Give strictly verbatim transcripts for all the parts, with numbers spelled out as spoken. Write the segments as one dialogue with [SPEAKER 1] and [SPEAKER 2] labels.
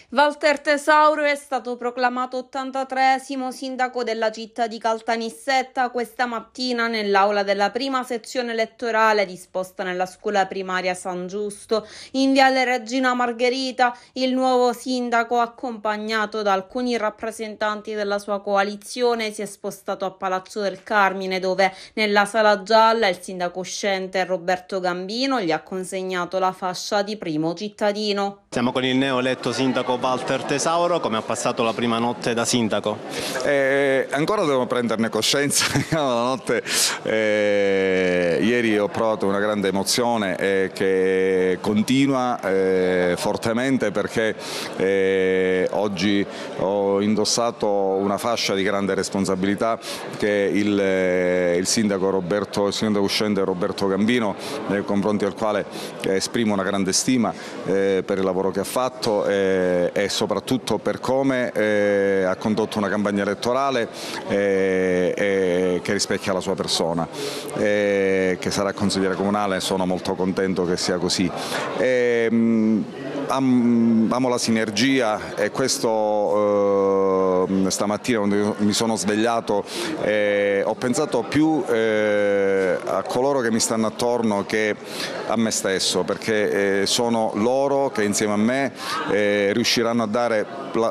[SPEAKER 1] Walter Tesauro è stato proclamato ottantatreesimo sindaco della città di Caltanissetta questa mattina nell'aula della prima sezione elettorale disposta nella scuola primaria San Giusto. In viale Regina Margherita, il nuovo sindaco, accompagnato da alcuni rappresentanti della sua coalizione, si è spostato a Palazzo del Carmine, dove nella sala gialla il sindaco uscente Roberto Gambino gli ha consegnato la fascia di primo cittadino.
[SPEAKER 2] Siamo con il neoeletto sindaco Walter Tesauro. Come ha passato la prima notte da sindaco?
[SPEAKER 3] Eh, ancora devo prenderne coscienza. La notte, eh, ieri ho provato una grande emozione eh, che continua eh, fortemente perché eh, oggi ho indossato una fascia di grande responsabilità che il, eh, il sindaco Roberto, il sindaco uscente Roberto Gambino, nei confronti del quale eh, esprimo una grande stima eh, per il lavoro che ha fatto eh, e soprattutto per come eh, ha condotto una campagna elettorale eh, eh, che rispecchia la sua persona, eh, che sarà consigliere comunale. Sono molto contento che sia così. Eh, amo la sinergia e questo eh, stamattina quando mi sono svegliato eh, ho pensato più eh, a coloro che mi stanno attorno che a me stesso, perché eh, sono loro che insieme a me eh, riusciranno a dare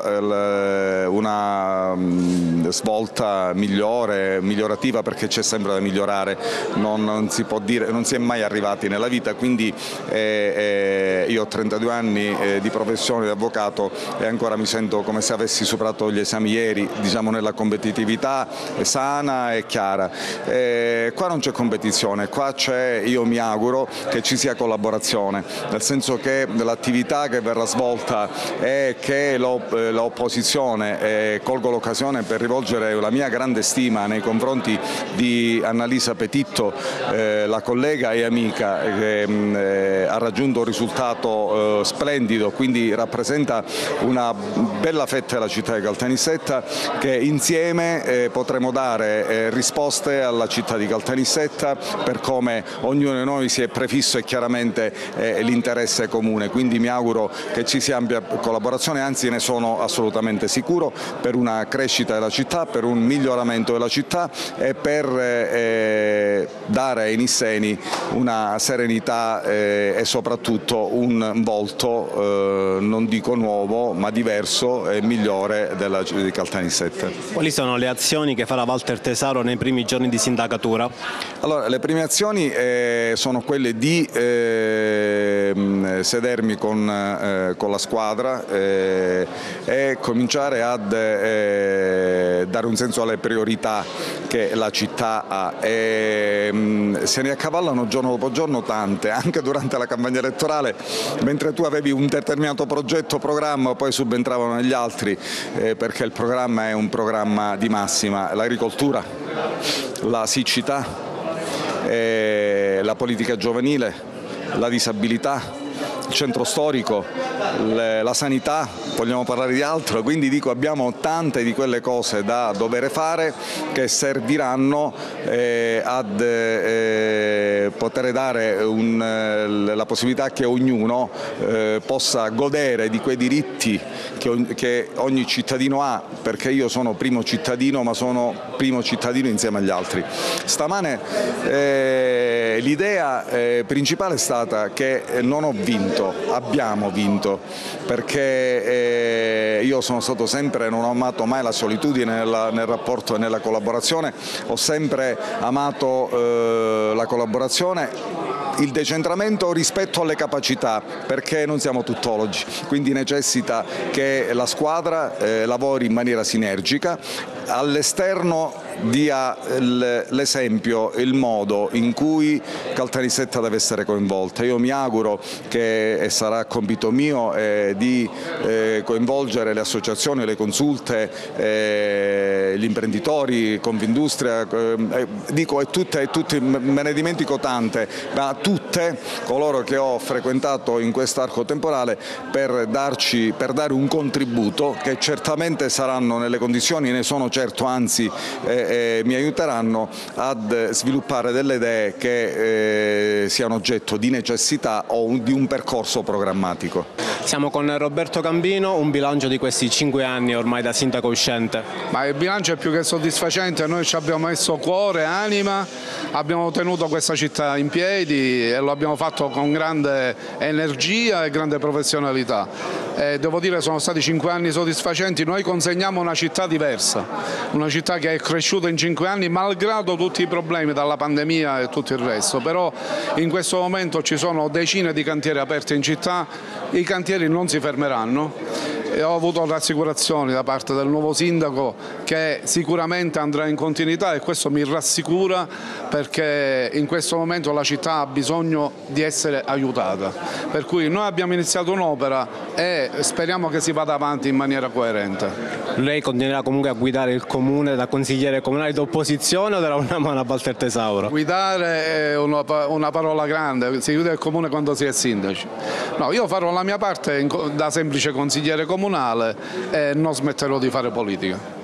[SPEAKER 3] una svolta migliore, migliorativa, perché c'è sempre da migliorare, non, non si può dire, non si è mai arrivati nella vita, quindi eh, eh, io ho trentadue anni eh, di professione di avvocato e ancora mi sento come se avessi superato gli esami ieri, diciamo nella competitività sana e chiara. Eh, qua non c'è competizione, qua c'è, io mi auguro che ci sia collaborazione, nel senso che l'attività che verrà svolta è che l'opposizione, eh, colgo l'occasione per rivolgere la mia grande stima nei confronti di Annalisa Petitto, eh, la collega e amica che eh, ha raggiunto un risultato eh, splendido, quindi rappresenta una bella fetta della città di Caltanissetta, che insieme eh, potremo dare eh, risposte alla città di Caltanissetta per come ognuno di noi si è prefisso e chiaramente eh, l'interesse comune, quindi mi auguro che ci sia ampia collaborazione, anzi ne sono assolutamente sicuro, per una crescita della città, per un miglioramento della città e per eh, dare ai nisseni una serenità eh, e soprattutto un volto eh, non dico nuovo ma diverso e migliore della, di Caltanissetta.
[SPEAKER 2] Quali sono le azioni che farà Walter Tesauro nei primi giorni di sindacatura?
[SPEAKER 3] Allora, le prime azioni eh, sono quelle di eh, sedermi con, eh, con la squadra eh, e cominciare a eh, dare un senso alle priorità che la città ha. E, mh, se ne accavallano giorno dopo giorno tante, anche durante la campagna elettorale, mentre tu avevi un determinato progetto, programma, poi subentravano gli altri eh, perché il programma è un programma di massima: l'agricoltura, la siccità, eh, la politica giovanile, la disabilità, il centro storico, le, la sanità, vogliamo parlare di altro, quindi dico abbiamo tante di quelle cose da dover fare che serviranno eh, ad eh, poter dare un, eh, la possibilità che ognuno eh, possa godere di quei diritti che, che ogni cittadino ha, perché io sono primo cittadino ma sono primo cittadino insieme agli altri. Stamane eh, l'idea eh, principale è stata che non ho vinto, abbiamo vinto, perché eh, io sono stato sempre, non ho amato mai la solitudine nella, nel rapporto e nella collaborazione, ho sempre amato eh, la collaborazione, il decentramento rispetto alle capacità, perché non siamo tuttologi, quindi necessita che la squadra eh, lavori in maniera sinergica, all'esterno dia l'esempio, il modo in cui Caltanissetta deve essere coinvolta. Io mi auguro che, e sarà compito mio, eh, di eh, coinvolgere le associazioni, le consulte, eh, gli imprenditori, Confindustria, eh, dico e tutte, e tutte, me ne dimentico tante, ma tutte coloro che ho frequentato in quest'arco temporale per, darci, per dare un contributo che certamente saranno nelle condizioni, ne sono certo, anzi eh, che eh, mi aiuteranno ad sviluppare delle idee che eh, siano oggetto di necessità o un, di un percorso programmatico.
[SPEAKER 2] Siamo con Roberto Cambino, un bilancio di questi cinque anni ormai da sindaco uscente.
[SPEAKER 4] Ma il bilancio è più che soddisfacente, noi ci abbiamo messo cuore, anima, abbiamo tenuto questa città in piedi e lo abbiamo fatto con grande energia e grande professionalità. E devo dire sono stati cinque anni soddisfacenti, noi consegniamo una città diversa, una città che è cresciuta in cinque anni malgrado tutti i problemi dalla pandemia e tutto il resto, però in questo momento ci sono decine di cantieri aperti in città, i cantieri non si fermeranno. E ho avuto rassicurazioni da parte del nuovo sindaco che sicuramente andrà in continuità e questo mi rassicura perché in questo momento la città ha bisogno di essere aiutata. Per cui noi abbiamo iniziato un'opera e speriamo che si vada avanti in maniera coerente.
[SPEAKER 2] Lei continuerà comunque a guidare il comune da consigliere comunale d'opposizione o darà una mano a Walter Tesauro?
[SPEAKER 4] Guidare è una, una parola grande, si guida il comune quando si è sindaci. No, io farò la mia parte da semplice consigliere comunale e non smetterò di fare politica.